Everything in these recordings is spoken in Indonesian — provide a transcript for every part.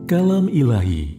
Kalam Ilahi.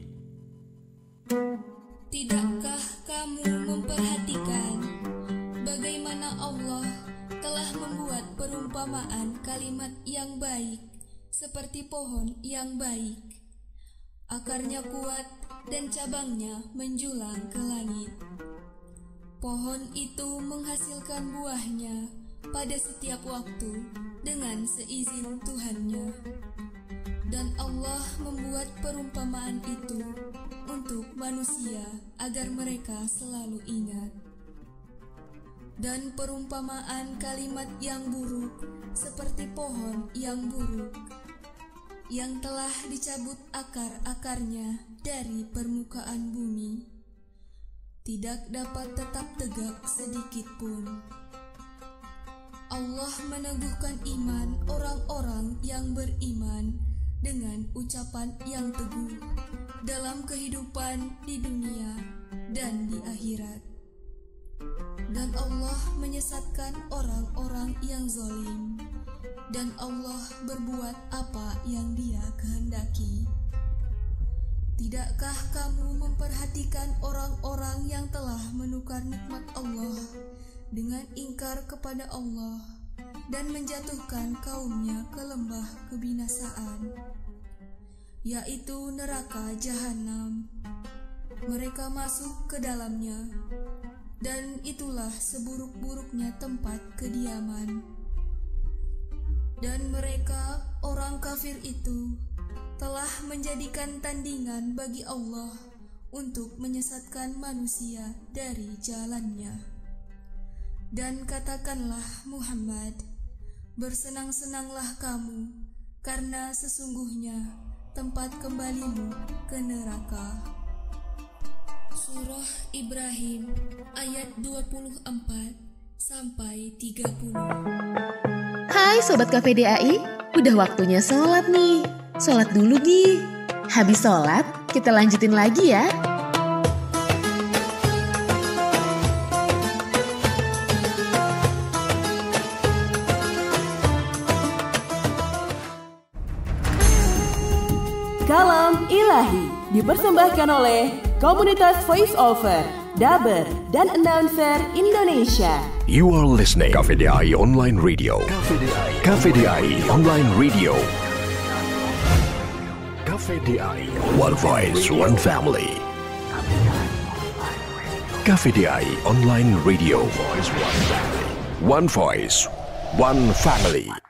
Tidakkah kamu memperhatikan bagaimana Allah telah membuat perumpamaan kalimat yang baik seperti pohon yang baik, akarnya kuat dan cabangnya menjulang ke langit. Pohon itu menghasilkan buahnya pada setiap waktu dengan seizin Tuhannya. Dan Allah membuat perumpamaan itu untuk manusia agar mereka selalu ingat. Dan perumpamaan kalimat yang buruk seperti pohon yang buruk, yang telah dicabut akar-akarnya dari permukaan bumi, tidak dapat tetap tegak sedikit pun. Allah meneguhkan iman orang-orang yang beriman dengan ucapan yang teguh dalam kehidupan di dunia dan di akhirat. Dan Allah menyesatkan orang-orang yang zalim, dan Allah berbuat apa yang Dia kehendaki. Tidakkah kamu memperhatikan orang-orang yang telah menukar nikmat Allah dengan ingkar kepada Allah dan menjatuhkan kaumnya ke lembah kebinasaan, yaitu neraka jahanam. Mereka masuk ke dalamnya, dan itulah seburuk-buruknya tempat kediaman. Dan mereka, orang kafir itu, telah menjadikan tandingan bagi Allah untuk menyesatkan manusia dari jalannya. Dan katakanlah Muhammad, bersenang-senanglah kamu, karena sesungguhnya tempat kembalimu ke neraka. Surah Ibrahim ayat 24 sampai 30. Hai Sobat KVDAI, udah waktunya sholat nih. Sholat dulu Gi. Habis sholat, kita lanjutin lagi ya. Kalam Ilahi dipersembahkan oleh Komunitas Voice Over, Daber, dan Announcer Indonesia. You are listening KVDAI Online Radio. KVDAI Online Radio. KVDAI One Voice, One Family. KVDAI Online Radio. One Voice, One Family.